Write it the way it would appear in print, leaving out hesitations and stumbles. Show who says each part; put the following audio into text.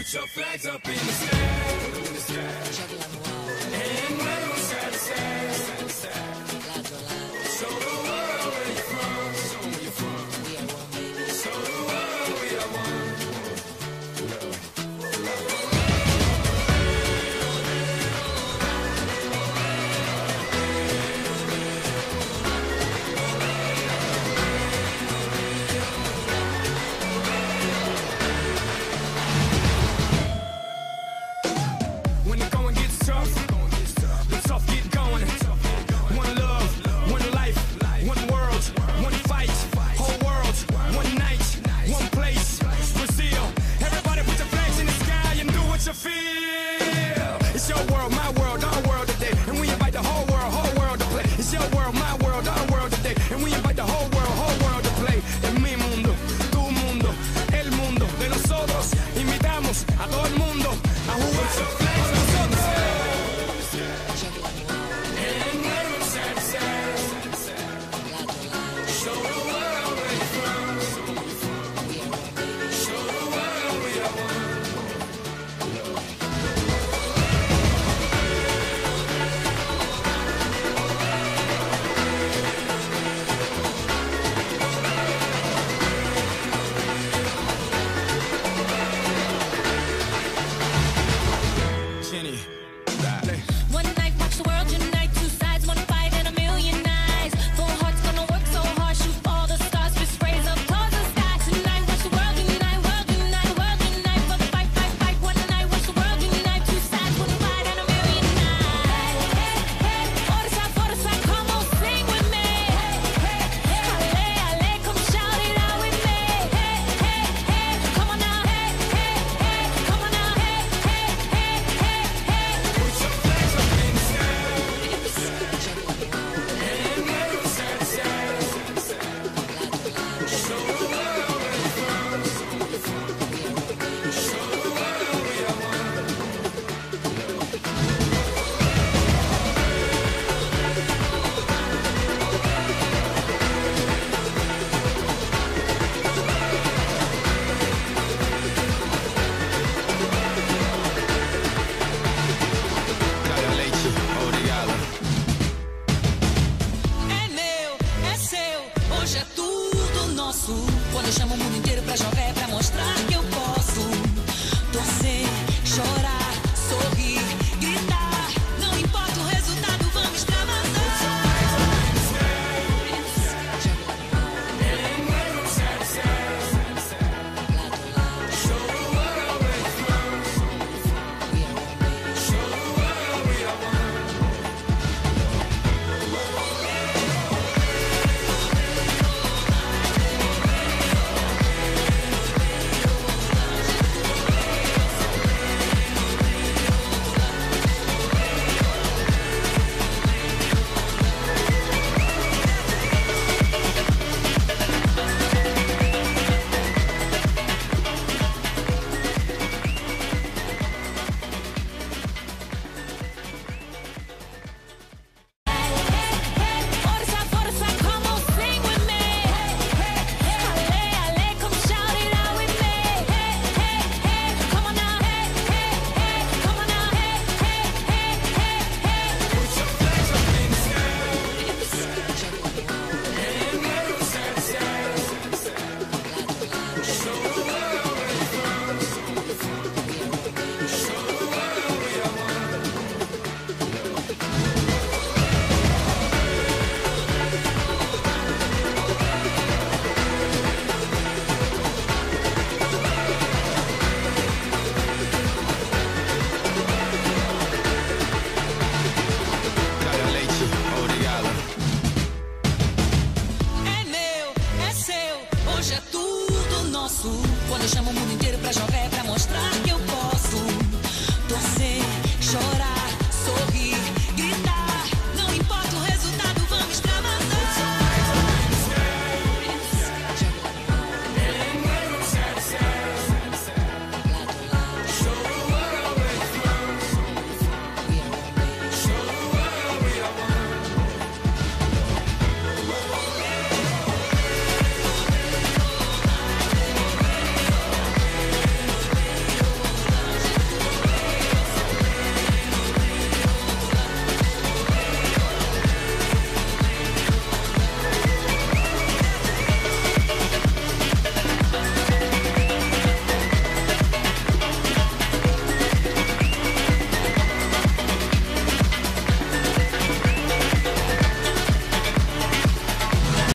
Speaker 1: Put your flags up in the sky. And wave them side to side. Show the world where you're from. Show 'em where you're from. Show the world we are one. When the going gets tough, the tough get going. One love, one life, one world, one fight. Whole world, one night, one place. Brazil, everybody put your flags in the sky and do what you feel. It's your world, my world, our world today, and we invite the whole world to play. It's your world, my world, our world today, and we invite the whole world to play. En mi mundo, tu mundo, el mundo de nosotros. Invitamos a todo el mundo a jugar.